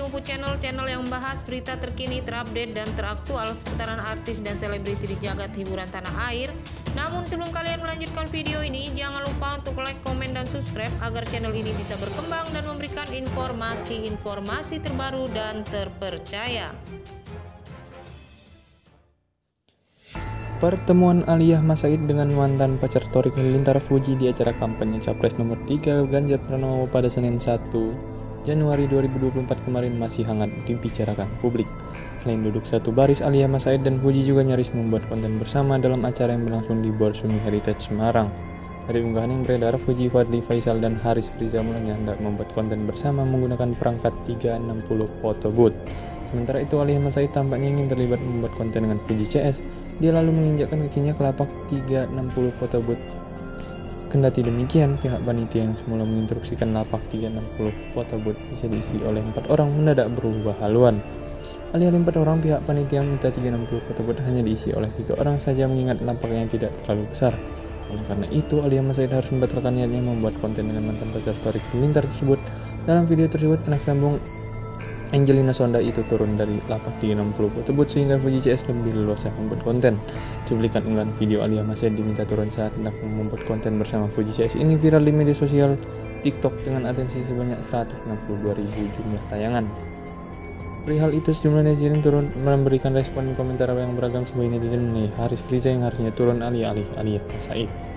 menunggu channel-channel yang membahas berita terkini, terupdate, dan teraktual seputaran artis dan selebriti di jagat hiburan tanah air. Namun sebelum kalian melanjutkan video ini, jangan lupa untuk like, komen, dan subscribe agar channel ini bisa berkembang dan memberikan informasi-informasi terbaru dan terpercaya. Pertemuan Aliyah Mas Said dengan mantan pacar Torik Halilintar Fuji di acara kampanye Capres nomor 3 Ganjar Pranowo pada Senin 1 Januari 2024 kemarin masih hangat dibicarakan publik. Selain duduk satu baris, Aliyah Mas Said dan Fuji juga nyaris membuat konten bersama dalam acara yang berlangsung di Borsumi Heritage Semarang. Dari unggahan yang beredar, Fuji, Fadly, Faisal, dan Haris Friza mulanya hendak membuat konten bersama menggunakan perangkat 360 photo booth. Sementara itu, Aliyah Mas Said tampaknya ingin terlibat membuat konten dengan Fuji CS. Dia lalu menginjakkan kakinya ke lapak 360 photo booth. Kendati demikian, pihak panitia yang semula menginstruksikan lapak 360 photo booth bisa diisi oleh 4 orang mendadak berubah haluan. Alih-alih 4 orang, pihak panitia minta 360 photo booth hanya diisi oleh 3 orang saja mengingat lampaknya tidak terlalu besar. Oleh karena itu, Aliyah Mas Said harus membatalkan niatnya membuat konten dengan mantan pacar Torik Halilintar tersebut. Dalam video tersebut, anak sambung Angelina Sonda itu turun dari lapak 360 photo booth sehingga Fuji CS lebih leluasa membuat konten. Cuplikan unggahan video Aliyah Mas Said diminta turun saat hendak membuat konten bersama Fuji CS ini viral di media sosial TikTok dengan atensi sebanyak 162.000 jumlah tayangan. Perihal itu, sejumlah netizen turun memberikan respon komentar yang beragam. Sebagai netizen menilai Haris Friza yang harusnya turun alih-alih Aliyah Mas Said.